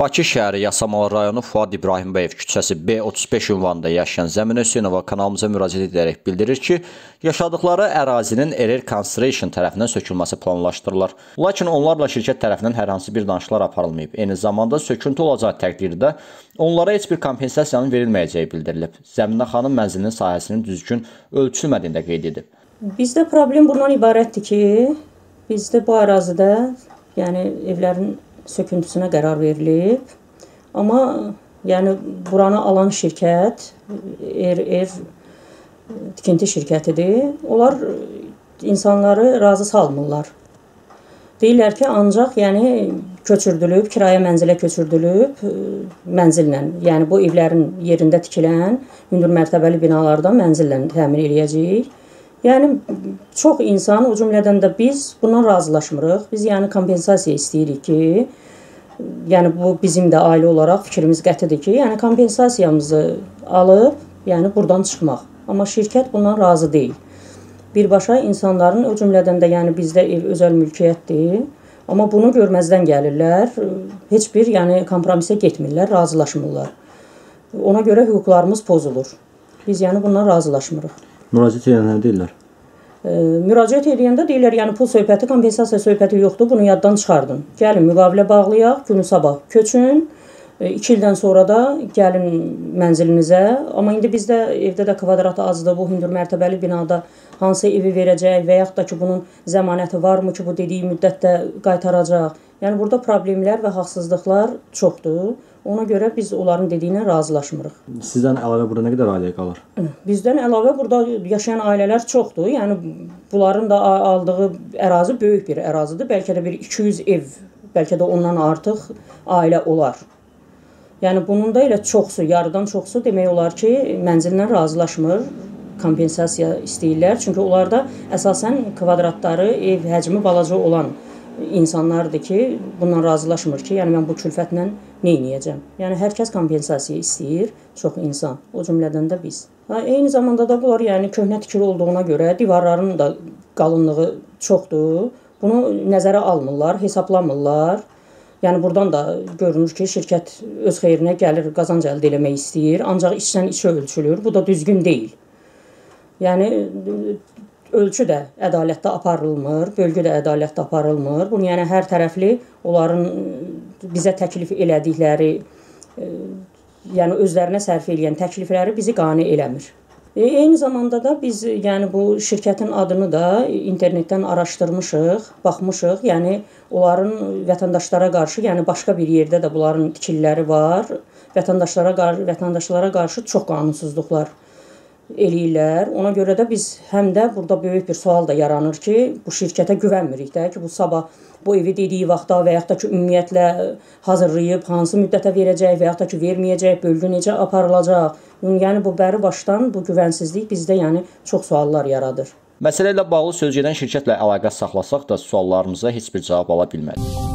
Bakı şəhəri Yasamal rayonu Fuad İbrahimbəyev küçəsi B35 ünvanında yaşayan Zəminə Hüseynova kanalımıza müraciət edərək bildirir ki, yaşadıkları ərazinin Erer Construction tərəfindən sökülməsi planlaşdırılır. Lakin onlarla şirkət tərəfindən hər hansı bir danışıqlar aparılmayıb. Eyni zamanda söküntü olacağı təqdirdə onlara heç bir kompensasiyanın verilməyəcəyi bildirilib. Zəminə xanım mənzilinin sahəsinin düzgün ölçülmədiyini də qeyd edib. Bizdə problem bundan ibarətdir ki, bizdə bu ərazidə, yəni evlərin söküntüsünə qərar verilib. Amma yəni buranı alan şirkət tikinti şirkətidir. Onlar insanları razı salmırlar. Deyirlər ki, ancaq yəni köçürdülüb, kirayə mənzilə köçürdülüb mənzillə, yəni bu evlərin yerində tikilən hündür mərtəbəli binalardan mənzillə təmin eləyəcəyik. Yəni çox insan, o cümlədən də biz bundan razılaşmırıq. Biz yəni kompensasiya istəyirik ki, yəni bu bizim də ailə olaraq fikrimiz qətidir ki, yəni kompensasiyamızı alıb, yəni buradan çıxmaq. Amma şirkət bundan razı deyil. Birbaşa insanların, o cümlədən də yəni bizdə ev özəl mülkiyyətdir. Amma bunu görməzdən gəlirlər. Heç bir yəni kompromisə getmirlər, razılaşmırlar. Ona görə hüquqlarımız pozulur. Biz yəni bundan razılaşmırıq. Müraciət edənlər deyirlər. Müraciət edəndə deyirlər, yəni pul söhbəti, kompensasiya söhbəti yoxdur, bunu yaddan çıxardın. Gəlin müqavilə bağlayaq, günü sabah köçün, 2 ildən sonra da gəlin mənzilinizə. Amma indi bizdə evdə də kvadrat azdır, bu hündür mərtəbəli binada hansı evi verəcək və yaxud da ki, bunun zəmanəti varmı ki, bu dediyi müddətdə qaytaracaq. Yəni burada problemlər və haqsızlıqlar çoxdur. Ona görə biz onların dediyinə razılaşmırıq. Sizdən əlavə burada nə qədər ailə qalır? Bizdən əlavə burada yaşayan ailələr çoxdur. Yəni bunların da aldığı ərazi böyük bir ərazidir. Bəlkə də bir 200 ev, bəlkə də ondan artıq ailə olar. Yəni bunun da elə çoxsu, yarıdan çoxsu demək olar ki, mənzillə razılaşmır, kompensasiya istəyirlər. Çünki onlarda əsasən kvadratları, ev həcmi balaca olan insanlardır ki, bundan razılaşmır ki, yəni mən bu külfətlə nə edəcəm? Yəni hər kəs kompensasiya istəyir, çox insan, o cümlədən də biz. Eyni zamanda da bunlar yəni köhnə tikili olduğuna görə divarların da qalınlığı çoxdur. Bunu nəzərə almırlar, hesablamırlar. Yəni buradan da görünür ki, şirkət öz xeyrinə gəlir, qazanc əldə etmək istəyir, ancaq içdən içə ölçülür. Bu da düzgün deyil. Yəni ölçü də ədalətdə aparılmır, bölgü də ədalətdə aparılmır. Bunu yəni hər tərəfli onların bizə təklif elədikləri, yəni özlərinə sərf eləyən təklifləri bizi qane eləmir. Eyni zamanda da biz yəni bu şirkətin adını da internetdən araşdırmışıq, baxmışıq. Yəni onların vətəndaşlara qarşı, yəni başqa bir yerdə də bunların tikililəri var. Vətəndaşlara qarşı çox qanunsuzluqlar eləyirlər. Ona görə də biz həm də burada böyük bir sual da yaranır ki, bu şirkətə güvənmirik də ki, bu sabah bu evi dediyi vaxtda və yaxud da ki, ümumiyyətlə hazırlayıb hansı müddətə verəcək və yaxud da ki, verməyəcək, bölgü necə aparılacaq. Yəni bu bəri başdan bu güvənsizlik bizdə yəni çox suallar yaradır. Məsələ ilə bağlı sözgedən şirkətlə əlaqə saxlasaq da suallarımıza heç bir cavab ala bilmədik.